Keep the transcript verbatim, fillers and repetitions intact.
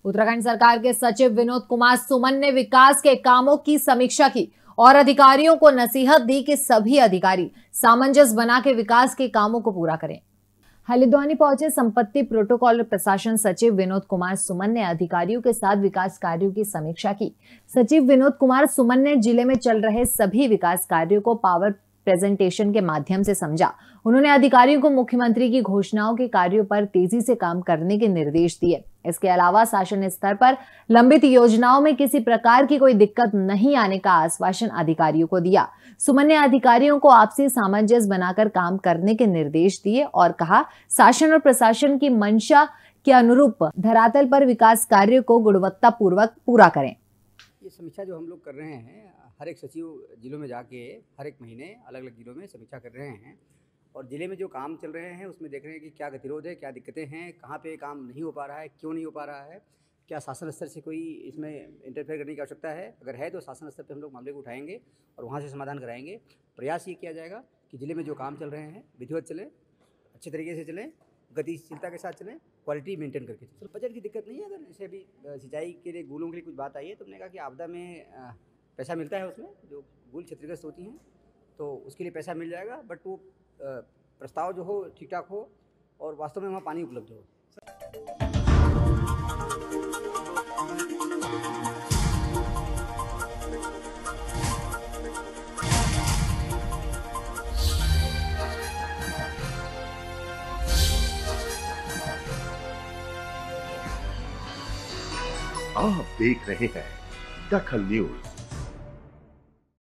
उत्तराखंड सरकार के सचिव विनोद कुमार सुमन ने विकास के कामों की समीक्षा की और अधिकारियों को नसीहत दी कि सभी अधिकारी सामंजस्य बना के विकास के कामों को पूरा करें। हल्द्वानी पहुंचे संपत्ति प्रोटोकॉल प्रशासन सचिव विनोद कुमार सुमन ने अधिकारियों के साथ विकास कार्यों की समीक्षा की। सचिव विनोद कुमार सुमन ने जिले में चल रहे सभी विकास कार्यों को पावर प्रेजेंटेशन के माध्यम से समझा। उन्होंने अधिकारियों को मुख्यमंत्री की घोषणाओं के कार्यों पर तेजी से काम करने के निर्देश दिए। इसके अलावा शासन स्तर पर लंबित योजनाओं में किसी प्रकार की कोई दिक्कत नहीं आने का आश्वासन अधिकारियों को दिया। सुमन ने अधिकारियों को आपसी सामंजस्य बनाकर काम करने के निर्देश दिए और कहा, शासन और प्रशासन की मंशा के अनुरूप धरातल पर विकास कार्यों को गुणवत्ता पूर्वक पूरा करें। ये समीक्षा जो हम लोग कर रहे हैं, हर एक सचिव जिलों में जाके हर एक महीने अलग अलग जिलों में समीक्षा कर रहे हैं और ज़िले में जो काम चल रहे हैं उसमें देख रहे हैं कि क्या गतिरोध है, क्या दिक्कतें हैं, कहाँ पे काम नहीं हो पा रहा है, क्यों नहीं हो पा रहा है, क्या शासन स्तर से कोई इसमें इंटरफेयर करने की आवश्यकता है। अगर है तो शासन स्तर पे हम लोग मामले को उठाएंगे और वहाँ से समाधान कराएंगे। प्रयास ये किया जाएगा कि ज़िले में जो काम चल रहे हैं विधिवत चलें, अच्छे तरीके से चलें, गतिशीलता के साथ चलें, क्वालिटी मेंटेन करके चलें। बजट की दिक्कत नहीं है। अगर जैसे अभी सिंचाई के लिए गूलों के लिए कुछ बात आई है तो हमने कहा कि आपदा में पैसा मिलता है, उसमें जो गूल क्षतिग्रस्त होती हैं तो उसके लिए पैसा मिल जाएगा, बट वो प्रस्ताव जो हो ठीक ठाक हो और वास्तव में वहाँ पानी उपलब्ध हो। आप देख रहे हैं दखल न्यूज।